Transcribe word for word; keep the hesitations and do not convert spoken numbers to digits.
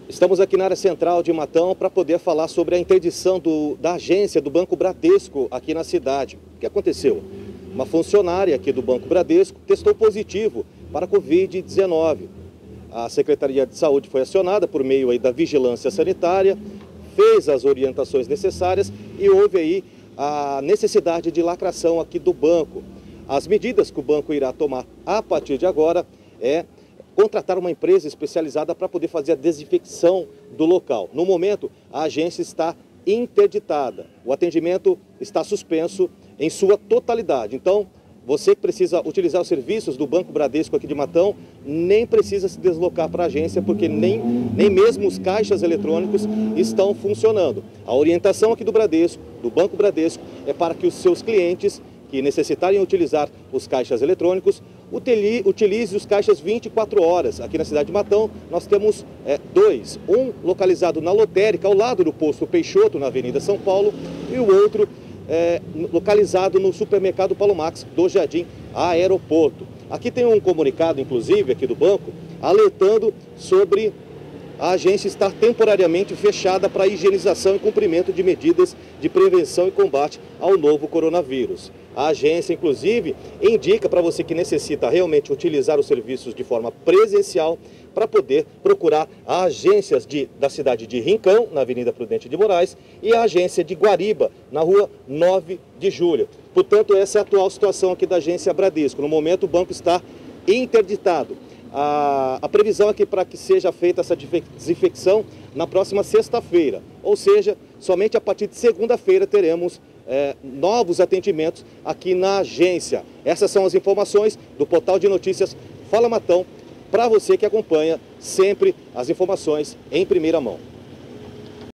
Estamos aqui na área central de Matão para poder falar sobre a interdição do, da agência do Banco Bradesco aqui na cidade. O que aconteceu? Uma funcionária aqui do Banco Bradesco testou positivo para a covid dezenove. A Secretaria de Saúde foi acionada por meio aí da vigilância sanitária, fez as orientações necessárias e houve aí a necessidade de lacração aqui do banco. As medidas que o banco irá tomar a partir de agora é contratar uma empresa especializada para poder fazer a desinfecção do local. No momento, a agência está interditada. O atendimento está suspenso em sua totalidade. Então, você que precisa utilizar os serviços do Banco Bradesco aqui de Matão, nem precisa se deslocar para a agência, porque nem, nem mesmo os caixas eletrônicos estão funcionando. A orientação aqui do Bradesco, do Banco Bradesco, é para que os seus clientes que necessitarem utilizar os caixas eletrônicos, utilize os caixas vinte e quatro horas. Aqui na cidade de Matão, nós temos é, dois. Um localizado na lotérica, ao lado do posto Peixoto, na Avenida São Paulo, e o outro é, localizado no supermercado Paulo Max, do Jardim Aeroporto. Aqui tem um comunicado, inclusive, aqui do banco, alertando sobre a agência estar temporariamente fechada para higienização e cumprimento de medidas de prevenção e combate ao novo coronavírus. A agência, inclusive, indica para você que necessita realmente utilizar os serviços de forma presencial para poder procurar as agências de, da cidade de Rincão, na Avenida Prudente de Moraes, e a agência de Guariba, na rua nove de julho. Portanto, essa é a atual situação aqui da agência Bradesco. No momento, o banco está interditado. A, a previsão é que para que seja feita essa desinfecção na próxima sexta-feira, ou seja, somente a partir de segunda-feira teremos é, novos atendimentos aqui na agência. Essas são as informações do portal de notícias Fala Matão, para você que acompanha sempre as informações em primeira mão.